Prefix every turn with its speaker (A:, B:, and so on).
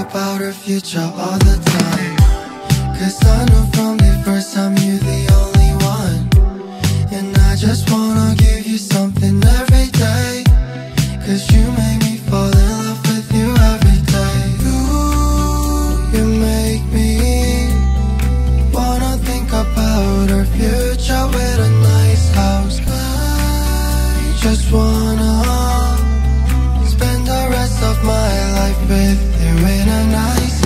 A: about our future all the time. 'Cause I know from the first time you're the only one, and I just wanna give you something every day. 'Cause you make me fall in love with you every day. You make me wanna think about our future with a nice house. I just wanna spend the rest of my life with you in a nice